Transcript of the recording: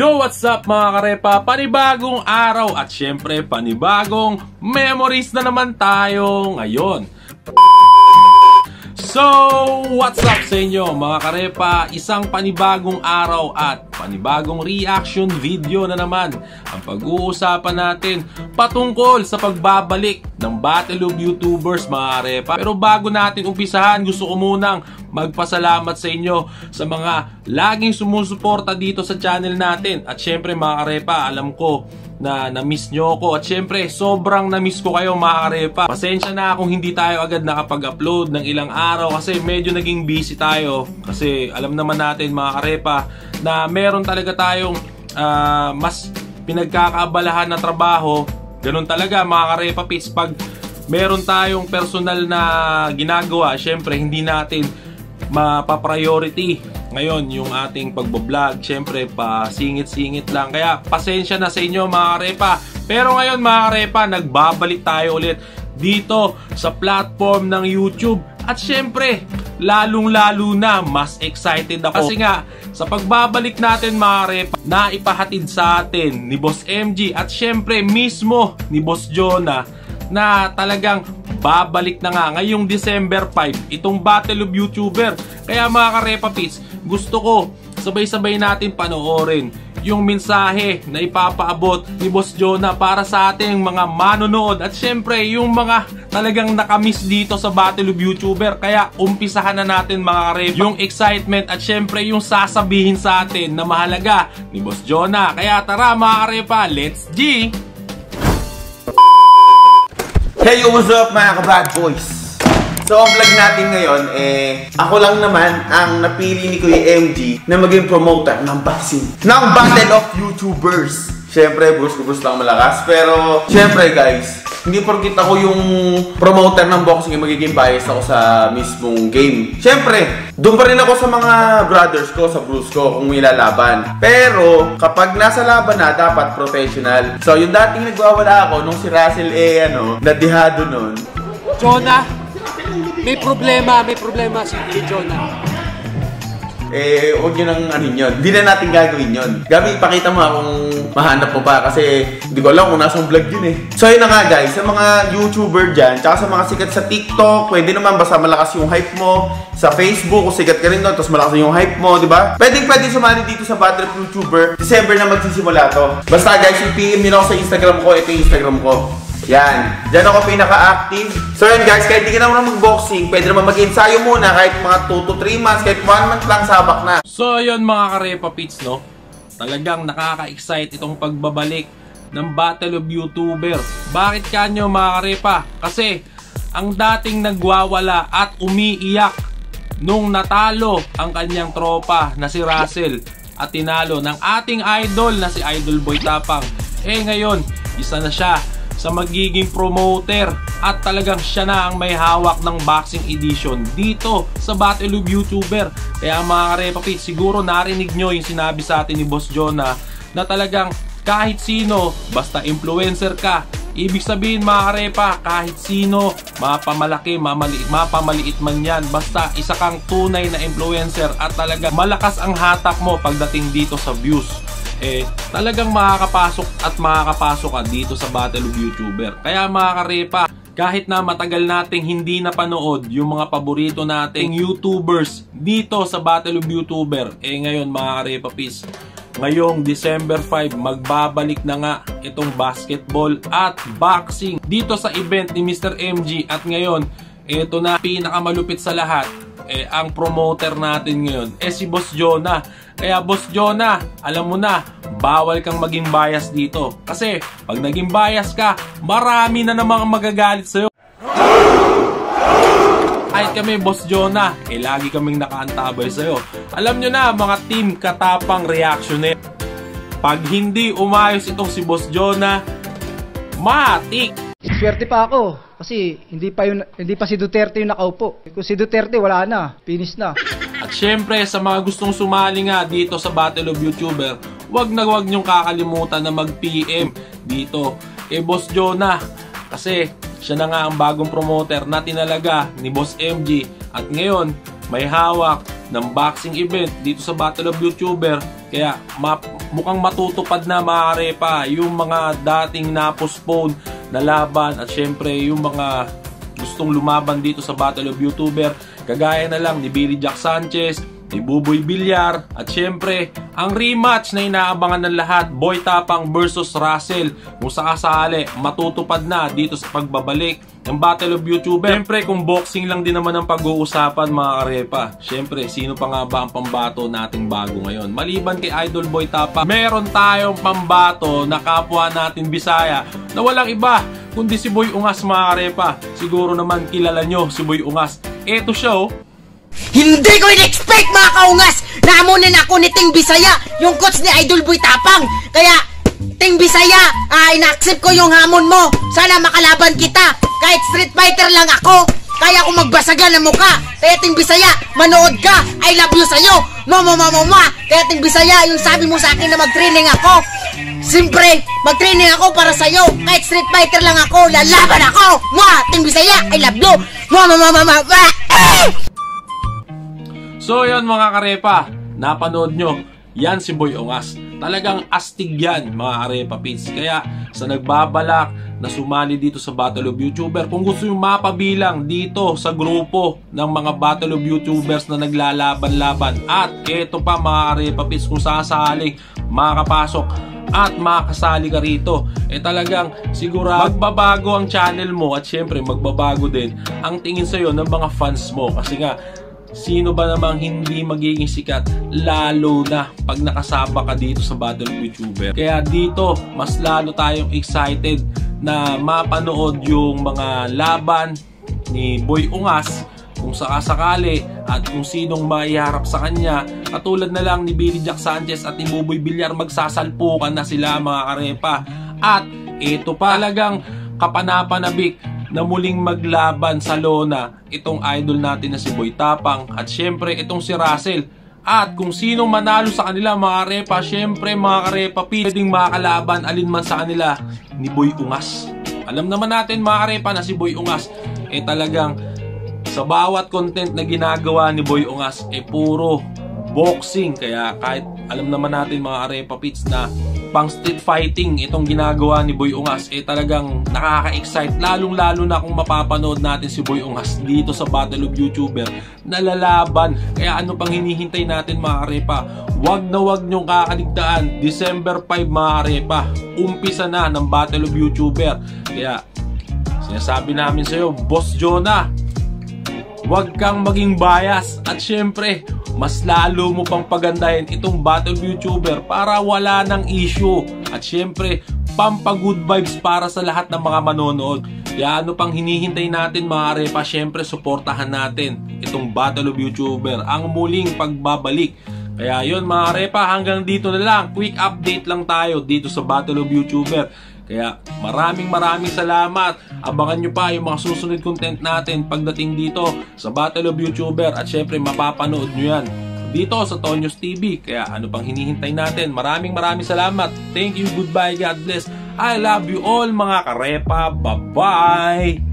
Yo, what's up mga karepa? Panibagong araw at syempre panibagong memories na naman tayo ngayon. So, what's up sa inyo mga karepa? Isang panibagong araw at panibagong reaction video na naman ang pag-uusapan natin patungkol sa pagbabalik ng Battle of YouTubers mga karepa. Pero bago natin umpisahan, gusto ko munang magpasalamat sa inyo sa mga laging sumusuporta dito sa channel natin. At syempre mga karepa, alam ko na na-miss nyo ako. At syempre, sobrang na-miss ko kayo mga karepa. Pasensya na kung hindi tayo agad nakapag-upload ng ilang araw kasi medyo naging busy tayo. Kasi alam naman natin mga karepa na meron talaga tayong mas pinagkakaabalahan na trabaho. Ganun talaga mga karepa pits. Pag meron tayong personal na ginagawa, syempre hindi natin mapapriority ngayon yung ating pagbablog. Syempre pa singit-singit lang. Kaya pasensya na sa inyo mga karepa. Pero ngayon mga karepa, nagbabalik tayo ulit dito sa platform ng YouTube. At syempre, lalong-lalo na mas excited ako. Kasi nga, sa pagbabalik natin mga karepa, na ipahatid sa atin ni Boss MG at syempre mismo ni Boss Jonah na talagang babalik na nga ngayong December 5 itong Battle of YouTuber. Kaya mga karepa pits, gusto ko sabay-sabay natin panoorin yung mensahe na ipapaabot ni Boss Jonah para sa ating mga manonood at syempre yung mga talagang nakamiss dito sa Battle of YouTuber. Kaya umpisahan na natin mga karepa yung excitement at syempre yung sasabihin sa atin na mahalaga ni Boss Jonah. Kaya tara mga karepa, let's G! Hey, what's up mga ka-bad boys? So, ang vlog natin ngayon, ako lang naman ang napili ni Kuya MG na maging promoter ng boxing ng Battle of YouTubers. Siyempre, Bruce lang malakas. Pero, siyempre guys, hindi porkit ako yung promoter ng boxing yung magiging bias ako sa mismong game. Siyempre, doon pa rin ako sa mga brothers ko, sa Bruce ko, kung may lalaban. Pero, kapag nasa laban na, dapat professional. So, yung dating nagwawala ako, nung si Russell nadihado nun. Jonah, may problema si Jonah. Huwag nyo nang ano yun. Hindi na natin gagawin yun. Gabi, ipakita mo kung mahanap mo pa kasi hindi ko alam kung nasang vlog yun So yun na nga guys, sa mga YouTuber dyan, tsaka sa mga sikat sa TikTok, pwede naman basta malakas yung hype mo. Sa Facebook, kung sikat ka rin doon, tapos malakas yung hype mo, di ba? Pwede sumali dito sa Battle of YouTuber. December na magsisimula to. Basta guys, yung PM nyo ako sa Instagram ko, ito yung Instagram ko. Yan, dyan ako pinaka-active. So yan guys, kahit di ka naman mag-boxing, pwede naman mag-ensayo muna kahit mga 2 to 3 months, kahit 1 month lang sabak na. So yun mga karepa pits, no? Talagang nakaka-excite itong pagbabalik ng Battle of YouTuber. Bakit kanyo mga karepa? Kasi ang dating nagwawala at umiiyak nung natalo ang kanyang tropa na si Russell at tinalo ng ating idol na si Idol Boy Tapang. Ngayon, isa na siya sa magiging promoter at talagang siya na ang may hawak ng boxing edition dito sa Battle of YouTuber. Kaya mga karepa pits, siguro narinig nyo yung sinabi sa atin ni Boss Jonah na talagang kahit sino, basta influencer ka, ibig sabihin mga karepa, kahit sino, mapamalaki, mapamaliit man yan, basta isa kang tunay na influencer at talagang malakas ang hatak mo pagdating dito sa views. Talagang makakapasok ka dito sa Battle of YouTuber. Kaya mga karepa, kahit na matagal nating hindi napanood yung mga paborito nating YouTubers dito sa Battle of YouTuber, ngayon mga karepa pis, ngayong December 5, magbabalik na nga itong basketball at boxing dito sa event ni Mr. MG. At ngayon, ito na pinakamalupit sa lahat, ang promoter natin ngayon si Boss Jonah. Kaya Boss Jonah, alam mo na, bawal kang maging bias dito. Kasi pag naging bias ka, marami na namang magagalit sa'yo. Kahit kami Boss Jonah, lagi kaming nakaantabay sa'yo. Alam nyo na mga team Katapang Reactioner, pag hindi umayos itong si Boss Jonah, matik! Swerte pa ako kasi hindi pa si Duterte yung nakaupo. Kung si Duterte wala na, finish na. At syempre sa mga gustong sumali nga dito sa Battle of YouTuber, wag nyong kakalimutan na mag-PM dito kay Boss Jonah kasi siya na nga ang bagong promoter na tinalaga ni Boss MG at ngayon may hawak ng boxing event dito sa Battle of YouTuber. Kaya mukhang matutupad na mga karepa yung mga dating na-postpone na laban at syempre yung mga gustong lumaban dito sa Battle of YouTuber kagaya na lang ni Billy Jack Sanchez, ni Buboy Villar at syempre ang rematch na inaabangan ng lahat, Boy Tapang versus Russell, kung sakasali matutupad na dito sa pagbabalik ng Battle of YouTuber. Syempre kung boxing lang din naman ang pag-uusapan mga karepa, syempre sino pa nga ba ang pambato nating bago ngayon? Maliban kay Idol Boy Tapang, meron tayong pambato na kapwa natin Bisaya na walang iba kundi si Boy Ungas mga karepa. Siguro naman kilala nyo si Boy Ungas. Eto siya oh. Hindi ko in-expect mga kaungas na amunin ako ni Ting Bisaya, yung coach ni Idol Boy Tapang. Kaya, Ting Bisaya, ina-accept ko yung hamon mo. Sana makalaban kita. Kahit street fighter lang ako, kaya ko magbasagan ng muka. Kaya Ting Bisaya, manood ka. I love you sa'yo. Mama. Kaya Ting Bisaya, yung sabi mo sa akin na mag-training ako. Siyempre, mag-training ako para sa'yo. Kahit street fighter lang ako, lalaban ako. Ting Bisaya, I love you. Mama. So yun mga karepa, napanood nyo, yan si Boy Ungas. Talagang astig yan mga karepa pits. Kaya sa nagbabalak na sumali dito sa Battle of YouTuber, kung gusto yung mapabilang dito sa grupo ng mga Battle of YouTubers na naglalaban-laban, at eto pa mga karepa pits, kung sasaling makakapasok at makakasali ka rito, talagang siguro magbabago ang channel mo at syempre magbabago din ang tingin sa'yo ng mga fans mo. Kasi nga, sino ba namang hindi magiging sikat lalo na pag nakasama ka dito sa Battle of YouTuber? Kaya dito mas lalo tayong excited na mapanood yung mga laban ni Boy Ungas kung sakasakali at kung sinong maiharap sa kanya. Katulad na lang ni Billy Jack Sanchez at ni Buboy Villar, magsasalpukan na sila mga karepa. At ito pa, talagang kapanapanabik na muling maglaban sa lona itong idol natin na si Boy Tapang at syempre itong si Russell. At kung sinong manalo sa kanila mga karepa, syempre mga karepa, pwedeng makakalaban alinman sa kanila ni Boy Ungas. Alam naman natin mga karepa na si Boy Ungas talagang sa bawat content na ginagawa ni Boy Ungas puro boxing. Kaya kahit alam naman natin mga karepa pits na pang street fighting itong ginagawa ni Boy Ungas, talagang nakaka-excite lalong lalo na kung mapapanood natin si Boy Ungas dito sa Battle of YouTuber na lalaban. Kaya ano pang hinihintay natin mga karepa? Wag nyong kakaligtaan, December 5 mga karepa, umpisa na ng Battle of YouTuber. Kaya sinasabi namin sa'yo, Boss Jonah, wag kang maging bias at syempre mas lalo mo pang pagandahin itong Battle of YouTuber para wala ng issue at syempre pampagood vibes para sa lahat ng mga manonood. Kaya ano pang hinihintay natin mga karepa? Syempre suportahan natin itong Battle of YouTuber, ang muling pagbabalik. Kaya yun mga karepa, hanggang dito na lang, quick update lang tayo dito sa Battle of YouTuber. Kaya maraming salamat. Abangan nyo pa yung mga susunod content natin pagdating dito sa Battle of YouTuber. At syempre mapapanood nyo yan dito sa Tonyos TV. Kaya ano pang hinihintay natin? Maraming salamat. Thank you, goodbye, God bless. I love you all mga karepa. Bye-bye.